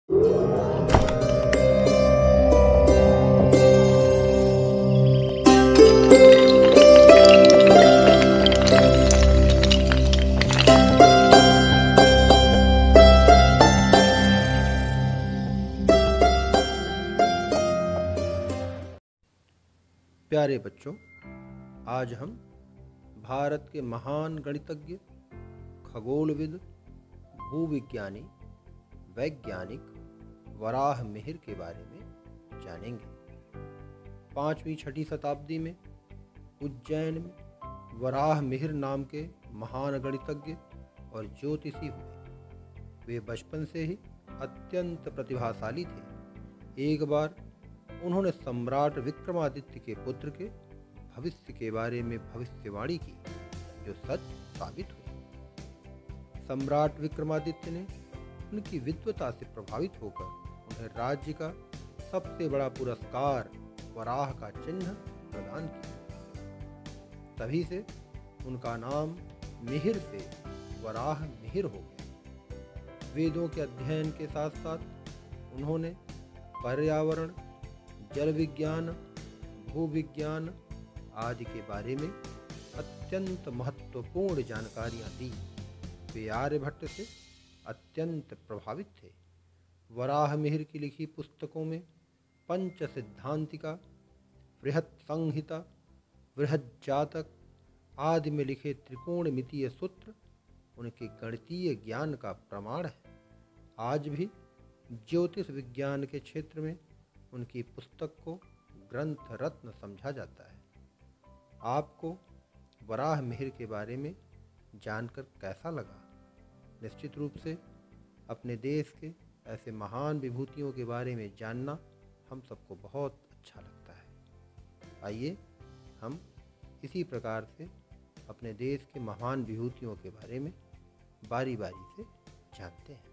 प्यारे बच्चों, आज हम भारत के महान गणितज्ञ, खगोलविद, भूविज्ञानी, वैज्ञानिक वराह मिहिर के बारे में जानेंगे। 5वीं-6वीं शताब्दी में उज्जैन में वराह मिहिर नाम के महान गणितज्ञ और ज्योतिषी हुए। वे बचपन से ही अत्यंत प्रतिभाशाली थे। एक बार उन्होंने सम्राट विक्रमादित्य के पुत्र के भविष्य के बारे में भविष्यवाणी की, जो सच साबित हुई। सम्राट विक्रमादित्य ने उनकी विद्वता से प्रभावित होकर उन्हें राज्य का सबसे बड़ा पुरस्कार वराह का चिन्ह प्रदान किया। तभी से उनका नाम मिहिर से वराह मिहिर हो गया। वेदों के अध्ययन के साथ साथ उन्होंने पर्यावरण, जल विज्ञान, भूविज्ञान आदि के बारे में अत्यंत महत्वपूर्ण जानकारियाँ दी। वे आर्यभट्ट से अत्यंत प्रभावित थे। वराह मिहिर की लिखी पुस्तकों में पंच सिद्धांतिका, बृहत् संहिता, बृहत् जातक आदि में लिखे त्रिकोणमितीय सूत्र उनके गणितीय ज्ञान का प्रमाण है। आज भी ज्योतिष विज्ञान के क्षेत्र में उनकी पुस्तक को ग्रंथ रत्न समझा जाता है। आपको वराह मिहिर के बारे में जानकर कैसा लगा? निश्चित रूप से अपने देश के ऐसे महान विभूतियों के बारे में जानना हम सबको बहुत अच्छा लगता है। आइए हम इसी प्रकार से अपने देश के महान विभूतियों के बारे में बारी बारी से जानते हैं।